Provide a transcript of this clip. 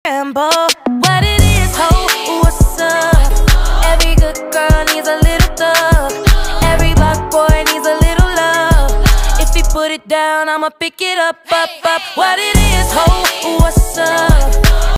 Rambo. What it is, ho, what's up? Every good girl needs a little thug. Every black boy needs a little love. If he put it down, I'ma pick it up, up, up. What it is, ho, what's up?